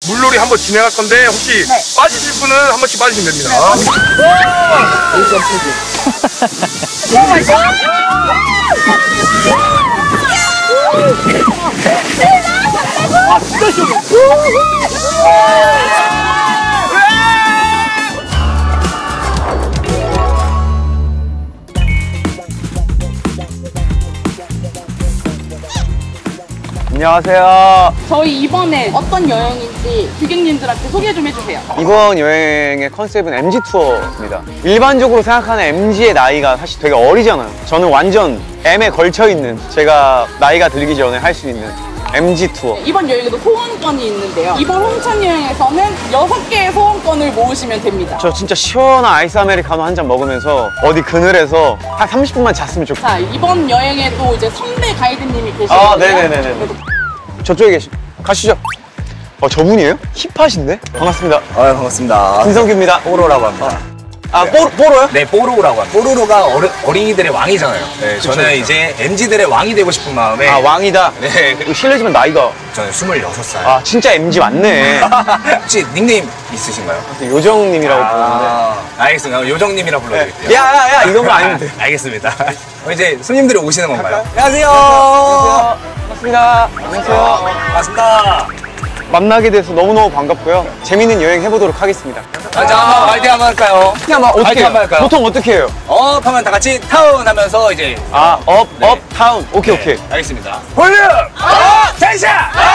물놀이 한번 진행할 건데 혹시 빠지실 분은 한 번씩 빠지시면 됩니다. 아, 진짜 시원해. 안녕하세요. 저희 이번에 어떤 여행인지 고객님들한테 소개 좀 해주세요. 이번 여행의 컨셉은 MG 투어입니다. 일반적으로 생각하는 MG의 나이가 사실 되게 어리잖아요. 저는 완전 M에 걸쳐있는, 제가 나이가 들기 전에 할 수 있는 MG 투어. 이번 여행에도 소원권이 있는데요. 이번 홍천 여행에서는 6개의 소원권을 모으시면 됩니다. 저 진짜 시원한 아이스 아메리카노 한 잔 먹으면서 어디 그늘에서 한 30분만 잤으면 좋겠어요. 자, 이번 여행에도 이제 선배 가이드님이 계시거든요. 아, 네네네네. 저쪽에 가시죠. 저분이에요? 힙하신데? 반갑습니다. 반갑습니다. 김성규입니다. 뽀로라고 합니다. 아, 뽀로요? 네, 뽀로라고 합니다. 뽀로로가 어린이들의 왕이잖아요. 네, 저는 그쵸. 이제 MZ들의 왕이 되고 싶은 마음에. 아, 왕이다? 네. 실례지만 나이가. 저는 26살. 아, 진짜 MG 맞네. 혹시 닉네임 있으신가요? 요정님이라고 부르는데. 알겠습니다. 요정님이라 불러드릴게요. 야, 이런 거 아닌데. 알겠습니다. 이제 손님들이 오시는 건가요? 안녕하세요. 안녕하세요. 반갑습니다. 안녕하세요. 반갑습니다. 만나게 돼서 너무너무 반갑고요. 재밌는 여행 해보도록 하겠습니다. 자, 화이팅 한번 할까요? 그냥 막 어떻게 화이팅 한번 해요? 할까요? 보통 어떻게 해요? 업 하면 다 같이 타운 하면서 이제. 아, 업, 네. 업, 타운. 오케이, 네, 오케이. 알겠습니다. 볼륨! 텐션!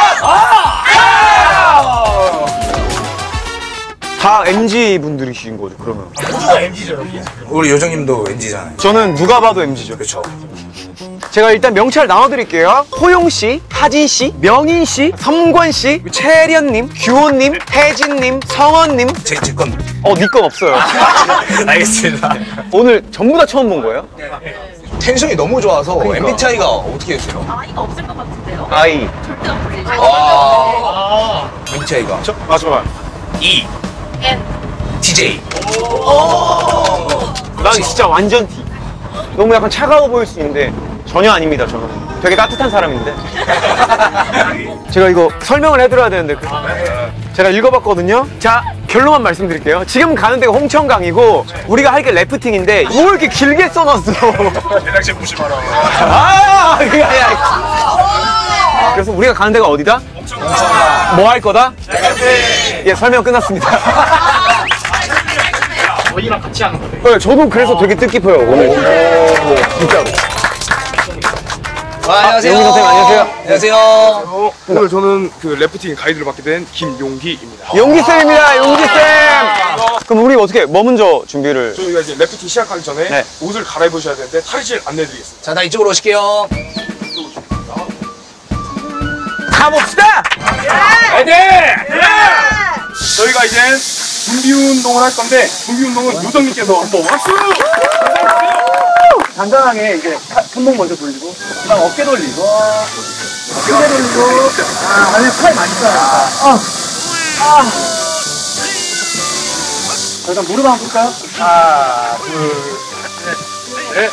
다 MG 분들이신 거죠, 그러면? 우리 요정님도 MZ잖아요. 저는 누가 봐도 MG죠. 그렇죠. 제가 일단 명찰 나눠드릴게요. 호용씨, 하진씨, 명인씨, 섬권씨, 채련님, 규호님, 혜진님, 성원님. 제 건. 니 건 없어요. 알겠습니다. 오늘 전부 다 처음 본 거예요? 텐션이 너무 좋아서 그러니까. MBTI가 어떻게 되세요? 나이가 없을 것 같은데요? 아이. 절대 안 불리죠. MBTI가 잠깐만. E N. DJ. 난 진짜 완전 T. 너무 약간 차가워 보일 수 있는데 전혀 아닙니다, 저는. 되게 따뜻한 사람인데. 제가 이거 설명을 해드려야 되는데 제가 읽어봤거든요. 자, 결론만 말씀드릴게요. 지금 가는 데가 홍천강이고 우리가 할 게 래프팅인데 뭘 이렇게 길게 써놨어. 제작진 무시 마라. 아, 그게 아니야. 그래서 우리가 가는 데가 어디다? 뭐 할 거다? 예, 설명 끝났습니다. 저희랑 같이 하는 거네. 네, 저도 그래서 되게 뜻깊어요, 오늘. 진짜로. 안녕하세요. 용기 선생님, 안녕하세요. 안녕하세요. 오늘 저는 그 래프팅 가이드를 맡게 된 김용기입니다. 용기쌤입니다, 용기쌤! 그럼 우리 어떻게, 뭐 먼저 준비를? 저희가 이제 래프팅 시작하기 전에 네. 옷을 갈아입으셔야 되는데 탈의실 안내드리겠습니다. 자, 다 이쪽으로 오실게요. 가봅시다! 화이팅! 저희가 이제 준비 운동을 할 건데 준비 운동은 요정님께서 한번 박수! 간단하게 이제 손목 먼저 돌리고, 그 다음 어깨 돌리고, 어깨 돌리고, 안에 팔 많이 써요. 일단 무릎 한번 볼까요? 하나, 둘, 셋,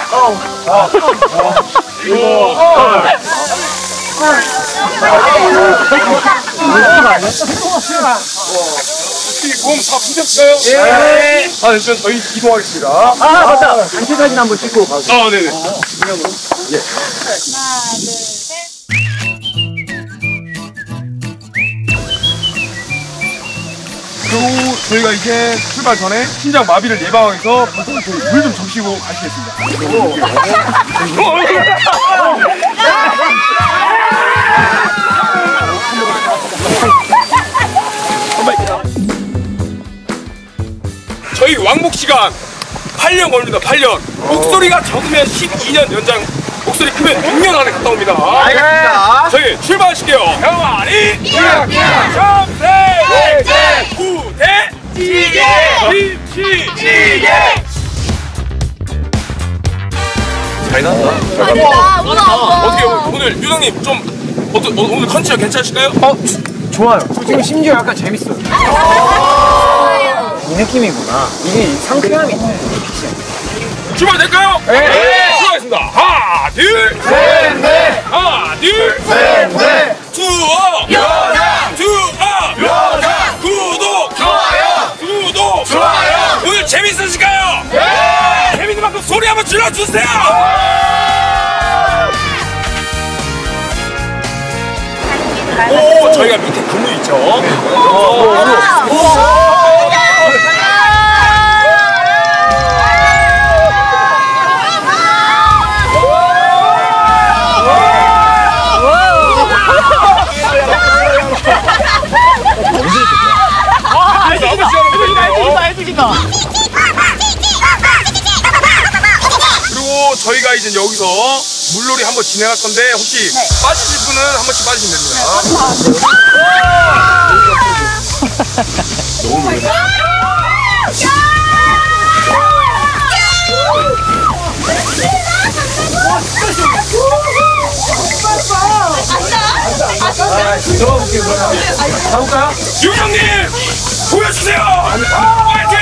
혹시 몸 다 푸셨어요? 예. 일단 저희 이동하겠습니다. 맞다! 단체 사진 한번 찍고 가고. 네네. 그리고 저희가 이제 출발 전에 심장 마비를 예방하기 위해서 물 좀 적시고 가시겠습니다. 저희 왕복 시간 8년 걸립니다. 8년. 목소리가 적으면 12년 연장, 목소리 크면 6년 안에 갔다 옵니다. 알겠습니다. 저희 출발하실게요. 병아리 점세 구대 찌개 김치찌개. 잘 나왔다. 어떻게 오늘 유정님 좀 오늘 컨디션 괜찮으실까요? 좋아요. 지금 심지어 약간 재밌어요. 이 느낌이구나. 이게 상쾌함이 있네. 출발될까요? 네. 출발하겠습니다. 하나, 둘, 셋, 넷. 하나, 둘, 셋, 넷. 투어 여자, 투어 여자. 질러주세요. 오, 저희가 밑에 그물 있죠. 그리고 저희가 이제 여기서 물놀이 한번 진행할 건데 혹시 빠지실 분은 한 번씩 빠지시면 됩니다. 유형님 보여주세요. 파이팅!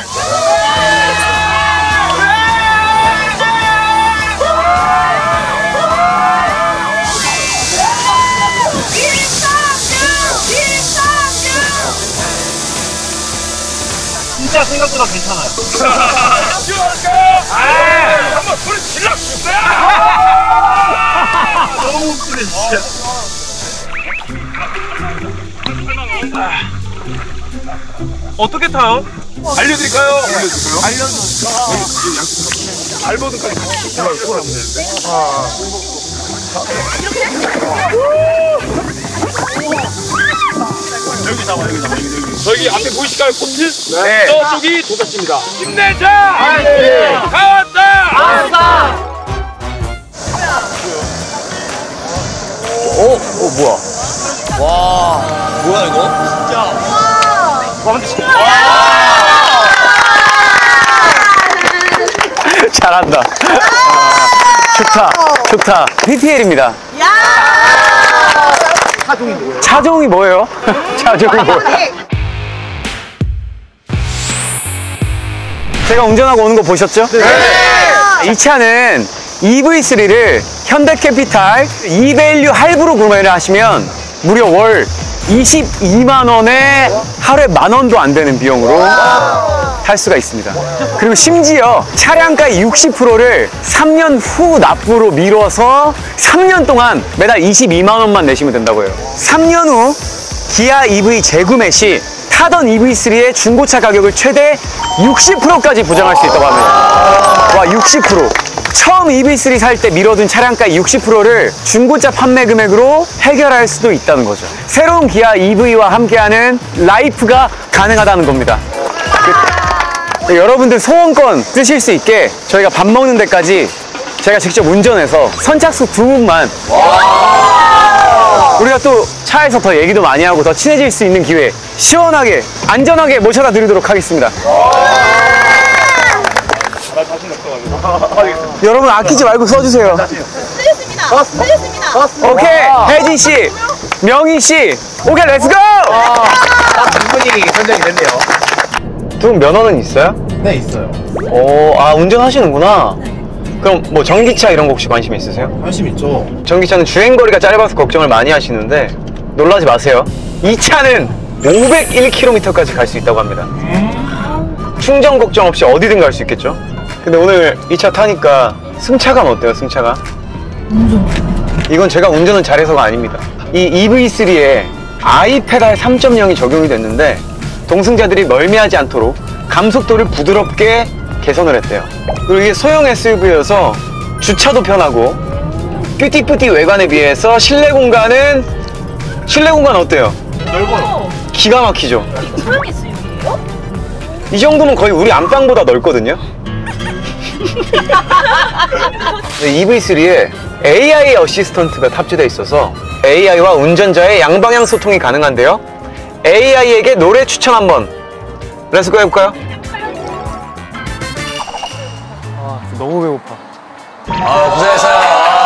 진짜 생각보다 괜찮아요. 한번 소리 질러주세요. 너무 웃기네 진짜. 어떻게 타요? 알려드릴까요? 발버둥까지 같이 올라가면 되는데. 여기 잡아. 저기 앞에 보이실까요? 코트? 네. 저쪽이 도착지입니다. 힘내자! 다 왔다! 뭐야? 뭐야 이거? 잘한다. 좋다. PTL입니다. 차종이 뭐예요? 차종이 뭐예요? 제가 운전하고 오는 거 보셨죠? 네. 이 차는 EV3를 현대캐피탈 이밸류 할부로 구매를 하시면 무려 월 22만 원에 하루에 10,000원도 안 되는 비용으로 탈 수가 있습니다. 그리고 심지어 차량가의 60%를 3년 후 납부로 미뤄서 3년 동안 매달 22만 원만 내시면 된다고 해요. 3년 후 기아 EV 재구매 시 타던 EV3의 중고차 가격을 최대 60%까지 보장할 수 있다고 합니다. 와, 60%. 처음 EV3 살 때 미뤄둔 차량가의 60%를 중고차 판매 금액으로 해결할 수도 있다는 거죠. 새로운 기아 EV와 함께하는 라이프가 가능하다는 겁니다. 여러분들 소원권 쓰실 수 있게 저희가 밥 먹는 데까지 제가 직접 운전해서 선착순 2분만 우리가 또 차에서 더 얘기도 많이 하고 더 친해질 수 있는 기회 시원하게 안전하게 모셔다 드리도록 하겠습니다. 여러분 아끼지 말고 써주세요. 쓰겠습니다. 오케이, 혜진 씨, 명희 씨, 오케이, 렛츠고! 충분히 선정이 됐네요. 두 분 면허는 있어요? 네 있어요. 운전하시는구나. 그럼 뭐 전기차 이런 거 혹시 관심 있으세요? 관심 있죠. 전기차는 주행거리가 짧아서 걱정을 많이 하시는데 놀라지 마세요. 이 차는 501km까지 갈 수 있다고 합니다. 충전 걱정 없이 어디든 갈 수 있겠죠? 근데 오늘 이 차 타니까 승차감 어때요, 승차감? 이건 제가 운전을 잘해서가 아닙니다. 이 EV3에 iPedal 3.0이 적용이 됐는데 동승자들이 멀미하지 않도록 감속도를 부드럽게 개선을 했대요. 그리고 이게 소형 SUV여서 주차도 편하고 삐띠뿌띠 외관에 비해서 실내 공간 어때요? 넓어요. 기가 막히죠? 이거 소형 SUV예요? 이 정도면 거의 우리 안방보다 넓거든요? EV3에 AI 어시스턴트가 탑재되어 있어서 AI와 운전자의 양방향 소통이 가능한데요. AI에게 노래 추천 한번 렛츠고 해볼까요? 너무 배고파. 고생했어요.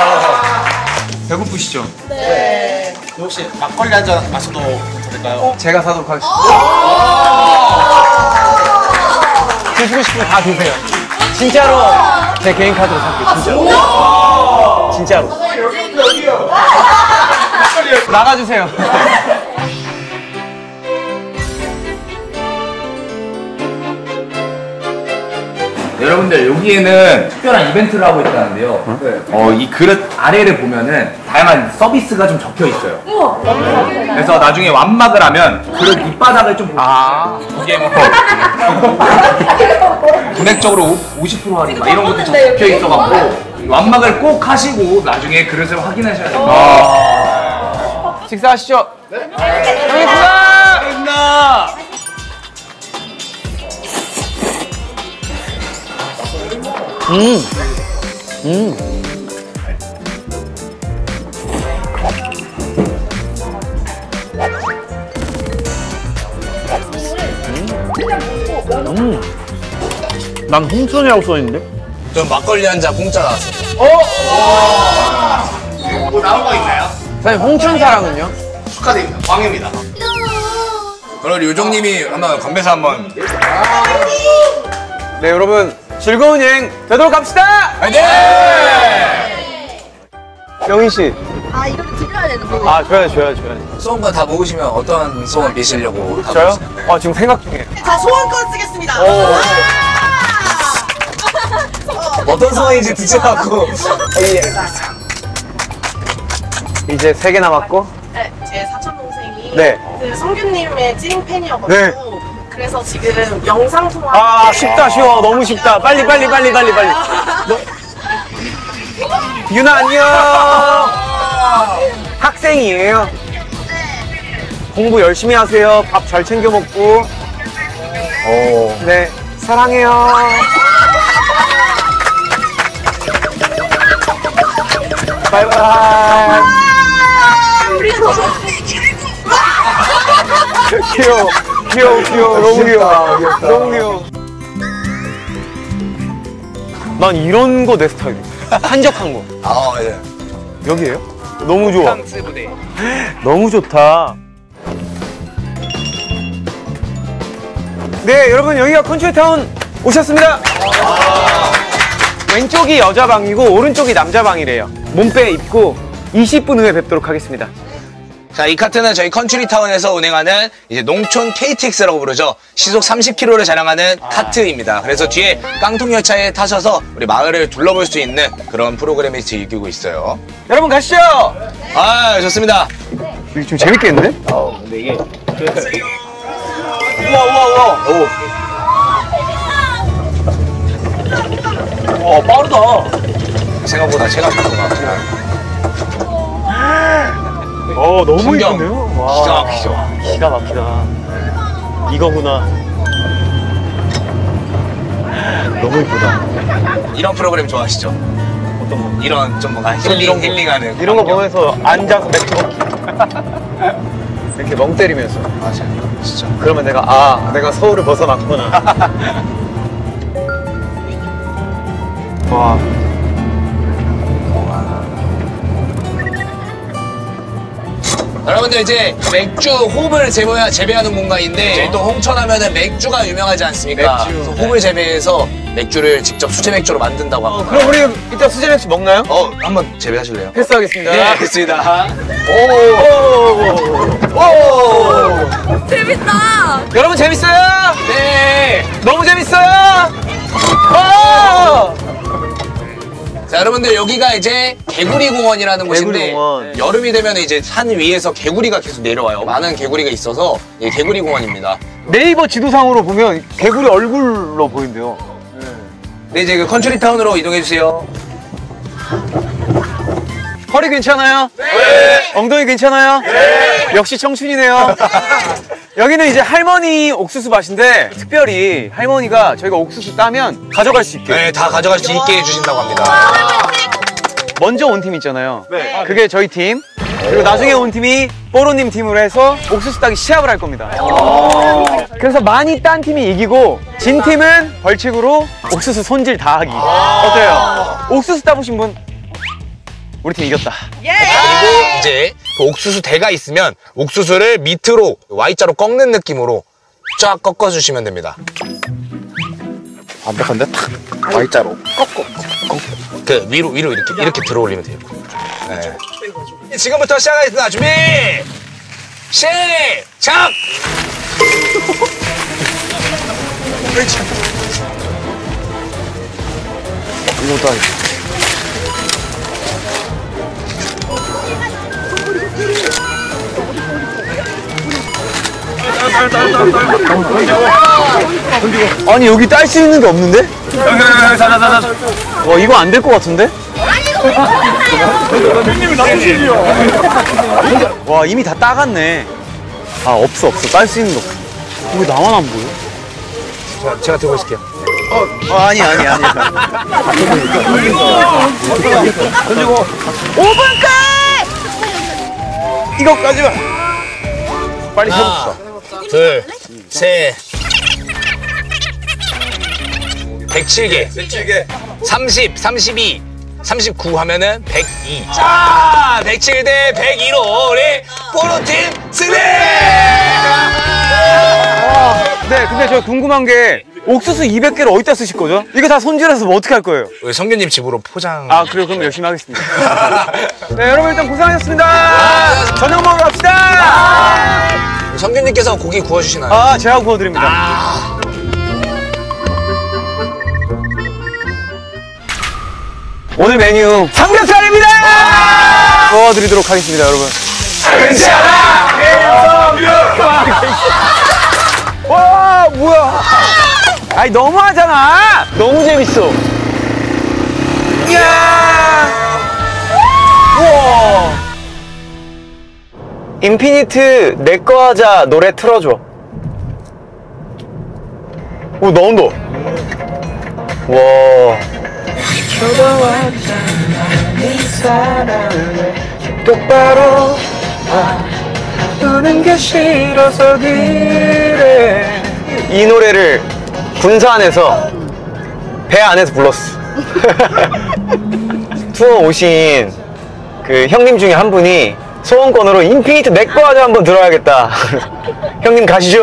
배고프시죠? 혹시 막걸리 한 잔 마셔도 될까요? 제가 사도록 하겠습니다. 드시고 싶으면 다 드세요. 진짜로 제 개인 카드로 살게요. 진짜로. 나가주세요. 여러분들 여기에는 특별한 이벤트를 하고 있다는데요. 이 그릇 아래를 보면은 다양한 서비스가 좀 적혀 있어요. 그래서 나중에 완막을 하면 그릇 밑바닥을 좀 보시면 이게 뭐 금액적으로 50% 할인 막 이런 것도 좀 적혀 있어갖고 완막을 꼭 하시고 나중에 그릇을 확인하셔야 됩니다. 식사하시죠. 네. 감사합니다. 난 홍천이라고 써있는데? 전 막걸리 한 잔 공짜 나왔어요. 뭐 나온 거 있나요? 사장님 홍천 사랑은요? 축하드립니다. 광입니다. 그럼 요정님이 한번 건배사 한번. 네 여러분 즐거운 여행 되도록 합시다! 화이팅! 영희 씨. 아 이렇게 드려야 되는 거예요? 아 줘야죠. 소원권 다 모으시면 어떤 소원 비시려고 다 저요? 모으시나요? 지금 생각 중이에요. 자 소원권 쓰겠습니다. 어떤 소원인지 듣지 않고. 이제 3개 남았고. 네, 제 사촌 동생이 네. 그 성규님의 찐 팬이어가지고 네. 그래서 지금 영상 통화. 아 쉽다 쉬워 너무 쉽다 빨리 유나 안녕 학생이에요 공부 열심히 하세요 밥 잘 챙겨 먹고 네 사랑해요 바이바이 귀여워 너무 귀여워 난 이런 거 내 스타일이야 한적한 거 예. 여기에요? 너무 좋아 프랑스 부대. 너무 좋다 네 여러분 여기가 컨츄리타운 오셨습니다 왼쪽이 여자 방이고 오른쪽이 남자 방이래요 몸빼 입고 20분 후에 뵙도록 하겠습니다 자, 이 카트는 저희 컨츄리타운에서 운행하는 이제 농촌 KTX라고 부르죠. 시속 30km를 자랑하는 카트입니다. 그래서 뒤에 깡통 열차에 타셔서 우리 마을을 둘러볼 수 있는 그런 프로그램이 즐기고 있어요. 여러분 가시죠 아, 좋습니다. 이거 좀 재밌겠는데? 근데 이게 와 빠르다 생각보다 체감 속도가 너무 풍경. 이쁘네요 기가 막히죠. 기가 막히다 이거구나 너무 이쁘다 이런 프로그램 좋아하시죠? 어떤 거? 이런 좀 뭔가 힐링하는 이런 거 보면서 앉아서 맥주 먹기 이렇게 멍 때리면서 맞아요. 진짜. 그러면 내가 서울을 벗어났구나 와 여러분들 이제 맥주 홉을 재배하는 공간인데 저희 또 홍천하면은 맥주가 유명하지 않습니까? 맥주. 그래서 홉을 재배해서 맥주를 직접 수제 맥주로 만든다고 합니다. 그럼 우리 이따 수제 맥주 먹나요? 한번 재배하실래요? 패스하겠습니다 네, 알겠습니다. 오 재밌다. 여러분 재밌어요? 네. 너무 재밌어요? 오! 자, 여러분들 여기가 이제 개구리 공원이라는 곳인데 개구리 공원. 여름이 되면 이제 산 위에서 개구리가 계속 내려와요. 많은 개구리가 있어서 이 개구리 공원입니다. 네이버 지도상으로 보면 개구리 얼굴로 보인대요 네, 이제 그 컨츄리타운으로 이동해 주세요. 허리 괜찮아요? 네. 엉덩이 괜찮아요? 네. 역시 청춘이네요. 여기는 이제 할머니 옥수수 밭인데 특별히 할머니가 저희가 옥수수 따면 가져갈 수 있게 네, 다 가져갈 수 있게 해주신다고 합니다. 먼저 온 팀 있잖아요. 그게 저희 팀. 그리고 나중에 온 팀이 뽀로님 팀으로 해서 옥수수 따기 시합을 할 겁니다. 그래서 많이 딴 팀이 이기고 진 팀은 벌칙으로 옥수수 손질 다 하기. 어때요? 옥수수 따보신 분? 우리 팀 이겼다. 그리고 이제 그 옥수수 대가 있으면 옥수수를 밑으로 Y자로 꺾는 느낌으로 쫙 꺾어주시면 됩니다. 완벽한데? Y자로. 그 위로 이렇게 들어 올리면 돼요. 네. 지금부터 시작하겠습니다. 준비 시작! 이것도 하겠다. 아니 여기 딸 수 있는 게 없는데? 와 이거 안 될 것 같은데? 와 이미 다 따갔네. 아 없어 딸 수 있는 거 없어. 왜 나만 안 보여? 제가 들고 있을게요. 아니. 던지고 5분까지! 이거까지만! 빨리 해봅시다. 둘, 셋. 107개. 30, 32, 39 하면은 102. 자, 107 대 102로 우리 포로팀 승리! 네, 근데 저 궁금한 게 옥수수 200개를 어디다 쓰실 거죠? 이거 다 손질해서 뭐 어떻게 할 거예요? 우리 성규님 집으로 포장. 아, 그래요? 그럼 열심히 하겠습니다. 네, 여러분 일단 고생하셨습니다. 저녁 먹으러 갑시다! 우리 성규님께서 고기 구워주시나요? 아, 제가 구워드립니다. 오늘 메뉴 삼겹살입니다! 구워드리도록 하겠습니다, 여러분. 와, 뭐야? 아니, 너무하잖아! 너무 재밌어. 이야! 우와! 인피니트 내꺼 하자 노래 틀어줘. 오, 나온다. 와. 똑바로 우는 게 싫어서 그래. 이 노래를 군산에서 배 안에서 불렀어. 투어 오신 그 형님 중에 한 분이 소원권으로 인피니트 내꺼 하자 한번 들어야겠다. 형님 가시죠.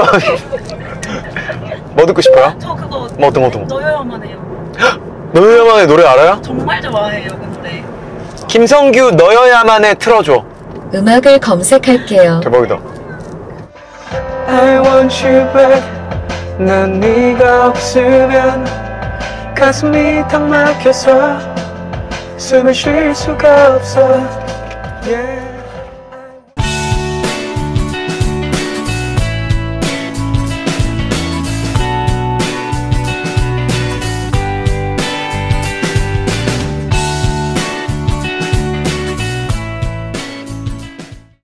뭐 듣고 싶어요? 저 그거 뭐 어떤 거? 너여야만 해요. 너여야만의 노래 알아요? 정말 좋아해요 그 노래. 김성규 너여야만의 틀어줘. 음악을 검색할게요. 대박이다. I want you back. 난 네가 없으면 가슴이 탁 막혀서 숨을 쉴 수가 없어.